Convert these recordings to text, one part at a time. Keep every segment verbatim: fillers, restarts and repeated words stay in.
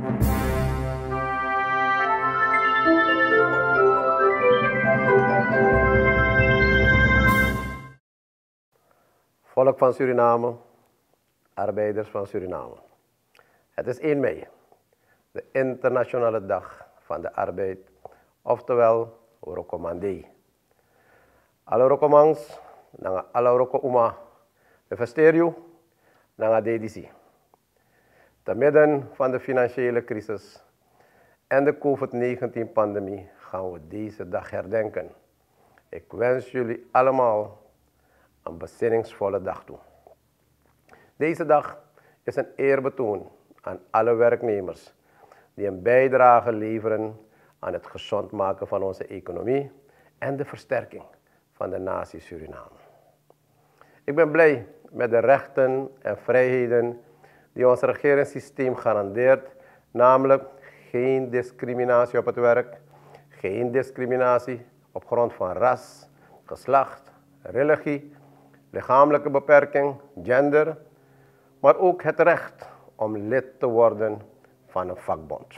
Volk van Suriname, arbeiders van Suriname. Het is één mei, de internationale dag van de arbeid, oftewel Rokomandé. Alle Rokomangs, nanga alle Roko Uma, de Vesterio, nanga Dedisi. Te midden van de financiële crisis en de COVID negentien pandemie gaan we deze dag herdenken. Ik wens jullie allemaal een bezinningsvolle dag toe. Deze dag is een eerbetoon aan alle werknemers die een bijdrage leveren aan het gezond maken van onze economie en de versterking van de natie Suriname. Ik ben blij met de rechten en vrijheden die ons regeringssysteem garandeert, namelijk geen discriminatie op het werk, geen discriminatie op grond van ras, geslacht, religie, lichamelijke beperking, gender, maar ook het recht om lid te worden van een vakbond.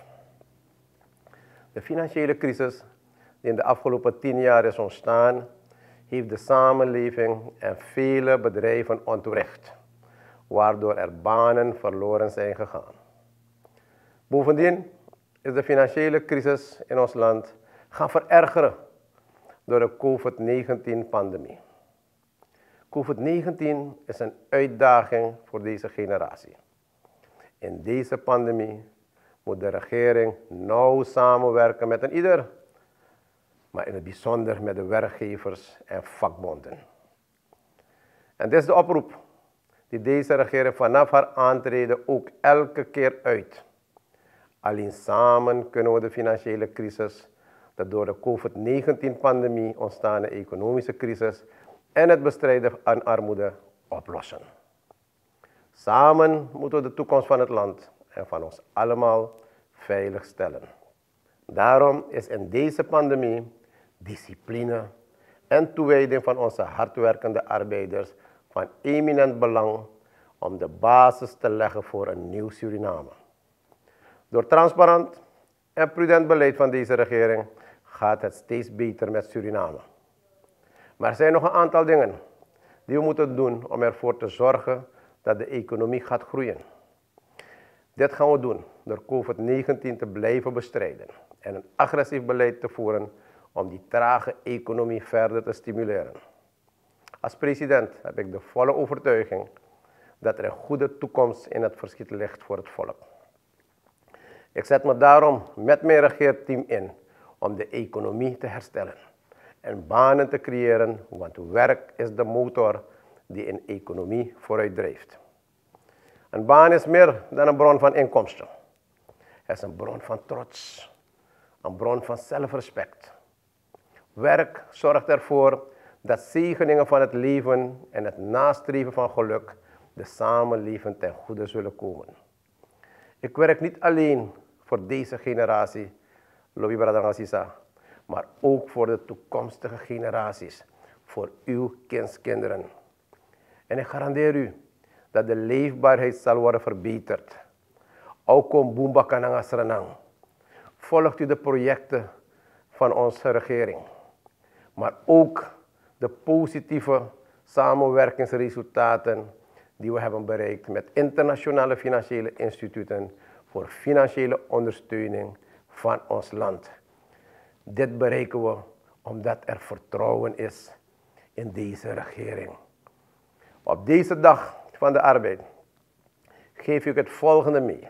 De financiële crisis die in de afgelopen tien jaar is ontstaan, heeft de samenleving en vele bedrijven ontwricht, waardoor er banen verloren zijn gegaan. Bovendien is de financiële crisis in ons land gaan verergeren door de COVID negentien pandemie. COVID negentien is een uitdaging voor deze generatie. In deze pandemie moet de regering nauw samenwerken met een ieder, maar in het bijzonder met de werkgevers en vakbonden. En dit is de oproep die deze regering vanaf haar aantreden ook elke keer uit. Alleen samen kunnen we de financiële crisis, de door de COVID negentien pandemie ontstane economische crisis en het bestrijden van armoede oplossen. Samen moeten we de toekomst van het land en van ons allemaal veilig stellen. Daarom is in deze pandemie discipline en toewijding van onze hardwerkende arbeiders van eminent belang om de basis te leggen voor een nieuw Suriname. Door transparant en prudent beleid van deze regering gaat het steeds beter met Suriname. Maar er zijn nog een aantal dingen die we moeten doen om ervoor te zorgen dat de economie gaat groeien. Dit gaan we doen door COVID negentien te blijven bestrijden en een agressief beleid te voeren om die trage economie verder te stimuleren. Als president heb ik de volle overtuiging dat er een goede toekomst in het verschiet ligt voor het volk. Ik zet me daarom met mijn regeerteam in om de economie te herstellen en banen te creëren, want werk is de motor die een economie vooruit drijft. Een baan is meer dan een bron van inkomsten. Het is een bron van trots, een bron van zelfrespect. Werk zorgt ervoor dat zegeningen van het leven en het nastreven van geluk de samenleving ten goede zullen komen. Ik werk niet alleen voor deze generatie, Lobby Bradangazisa, maar ook voor de toekomstige generaties, voor uw kindskinderen. En ik garandeer u dat de leefbaarheid zal worden verbeterd. Ook om Boomba Kanangasranang. Volgt u de projecten van onze regering, maar ook de positieve samenwerkingsresultaten die we hebben bereikt met internationale financiële instituten voor financiële ondersteuning van ons land. Dit bereiken we omdat er vertrouwen is in deze regering. Op deze dag van de arbeid geef ik het volgende mee.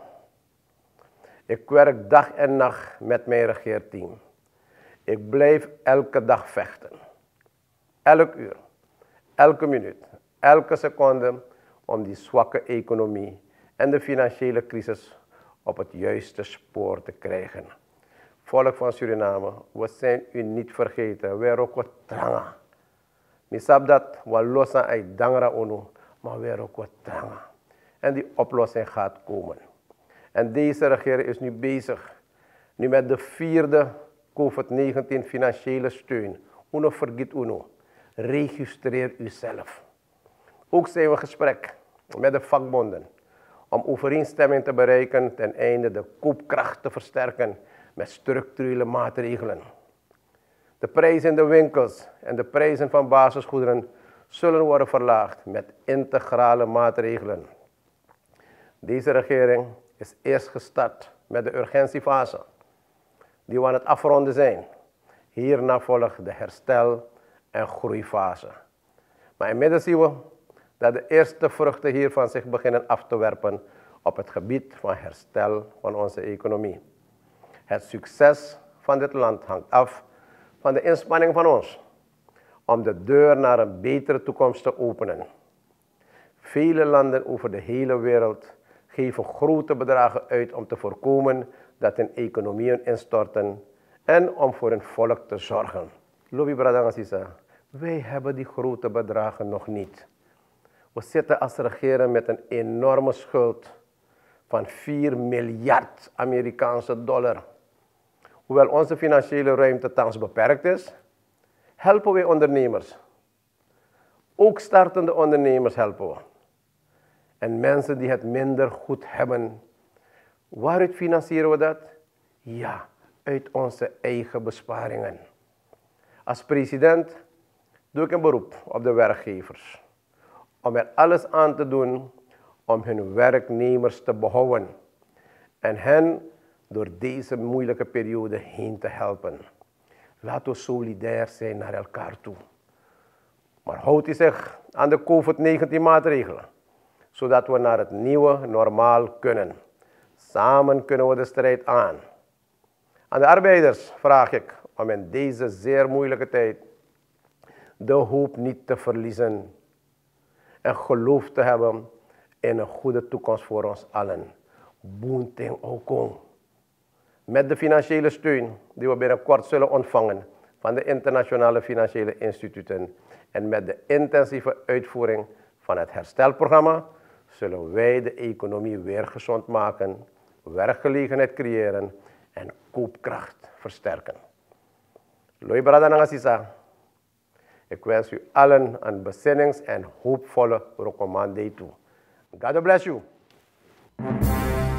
Ik werk dag en nacht met mijn regeerteam. Ik blijf elke dag vechten. Elk uur, elke minuut, elke seconde om die zwakke economie en de financiële crisis op het juiste spoor te krijgen. Volk van Suriname, we zijn u niet vergeten. We ook wat tranga. Misap dat we lossen uit dangra onu, maar we ook wat tranga. En die oplossing gaat komen. En deze regering is nu bezig, nu met de vierde COVID negentien financiële steun. Uno vergiet uno. Registreer uzelf. Ook zijn we in gesprek met de vakbonden om overeenstemming te bereiken ten einde de koopkracht te versterken met structurele maatregelen. De prijzen in de winkels en de prijzen van basisgoederen zullen worden verlaagd met integrale maatregelen. Deze regering is eerst gestart met de urgentiefase, die we aan het afronden zijn. Hierna volgt de herstel- en groeifase. Maar inmiddels zien we dat de eerste vruchten hiervan zich beginnen af te werpen op het gebied van herstel van onze economie. Het succes van dit land hangt af van de inspanning van ons om de deur naar een betere toekomst te openen. Vele landen over de hele wereld geven grote bedragen uit om te voorkomen dat hun economieën instorten en om voor hun volk te zorgen. Lobby Bradangasisa, wij hebben die grote bedragen nog niet. We zitten als regering met een enorme schuld van vier miljard Amerikaanse dollar. Hoewel onze financiële ruimte thans beperkt is, helpen wij ondernemers. Ook startende ondernemers helpen we. En mensen die het minder goed hebben. Waaruit financieren we dat? Ja, uit onze eigen besparingen. Als president doe ik een beroep op de werkgevers om er alles aan te doen om hun werknemers te behouden en hen door deze moeilijke periode heen te helpen. Laten we solidair zijn naar elkaar toe. Maar houdt u zich aan de COVID negentien maatregelen, zodat we naar het nieuwe normaal kunnen. Samen kunnen we de strijd aan. Aan de arbeiders vraag ik om in deze zeer moeilijke tijd de hoop niet te verliezen en geloof te hebben in een goede toekomst voor ons allen. Boonting Okong. Met de financiële steun die we binnenkort zullen ontvangen van de internationale financiële instituten en met de intensieve uitvoering van het herstelprogramma zullen wij de economie weer gezond maken, werkgelegenheid creëren en koopkracht versterken. Loi Bradangasisa, ik wens u allen een bezinnings- en hoopvolle recommandé toe. God bless you.